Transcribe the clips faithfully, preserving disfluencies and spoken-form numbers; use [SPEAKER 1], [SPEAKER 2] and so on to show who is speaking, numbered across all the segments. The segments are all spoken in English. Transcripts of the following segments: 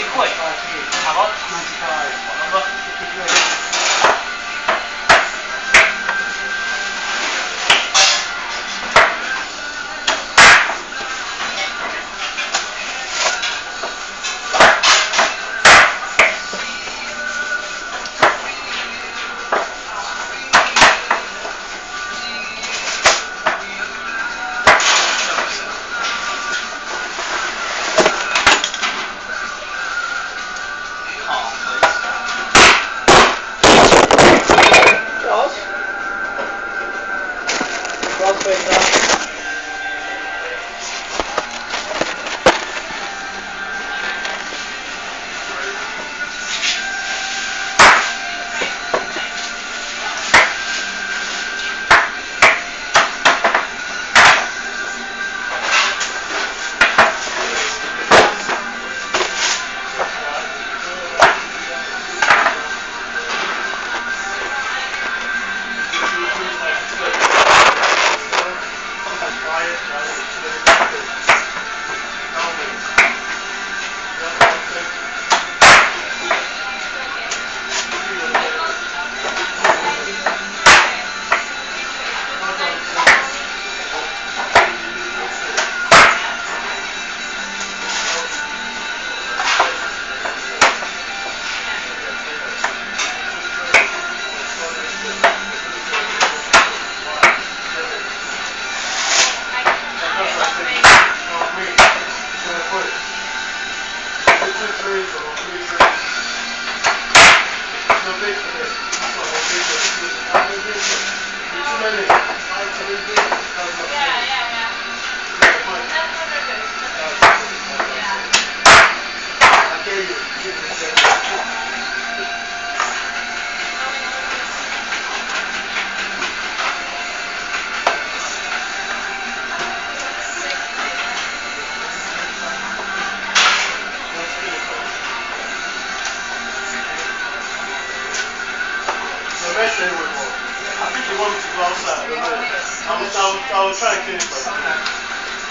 [SPEAKER 1] 会，好不好？好不好？I think you want me to go outside. I will, I will, I will try and finish by the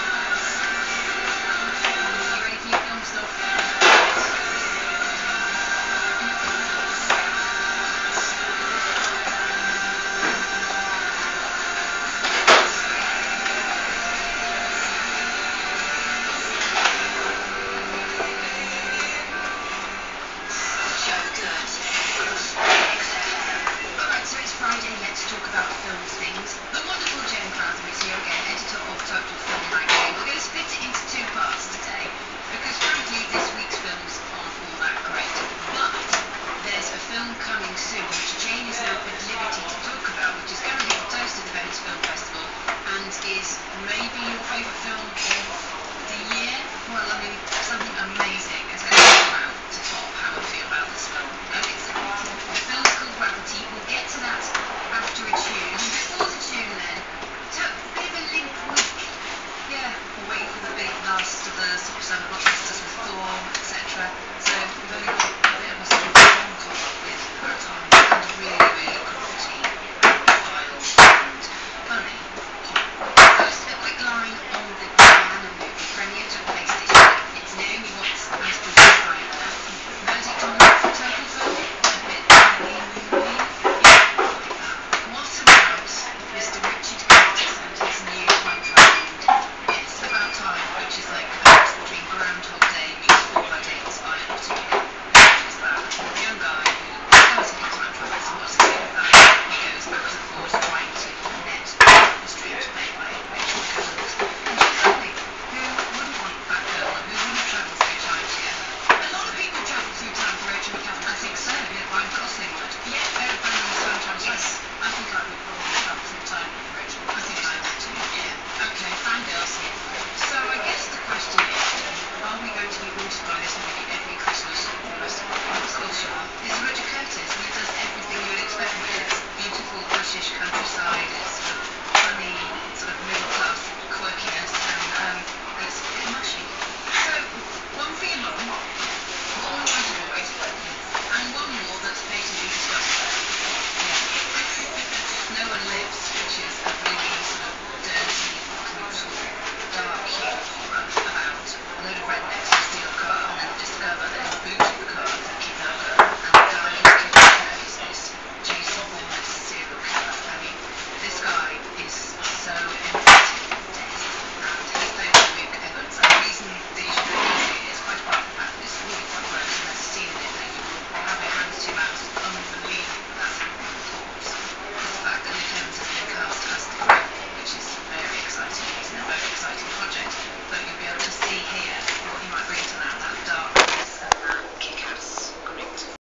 [SPEAKER 2] is maybe your favourite film of the year. Well, I mean, something amazing has actually come out to top how I feel about this film. And it's, the film's called Gravity. We'll get to that after a tune. Before the tune then, took a bit of a limp week. Yeah, we're waiting for the big last of the sort of summer blockbusters with Thor, et cetera. So we've only got a bit of a sort of long call up with our time and really, really quality, wild and funny. First, a quick line on the Diana movie. Premiere took place this year. It's Naomi Watts as the Diana. Verdict on that for Total Film? A bit baggy movie? Yeah, like that. What about Mister Richard Curtis and his new contract? It's About Time, which is like a mix between Groundhog Day meets Fallout inspired to it. Which is that a young guy who goes into time travel, so what's the deal with that? He goes back and forth trying to those two acts unbelievable.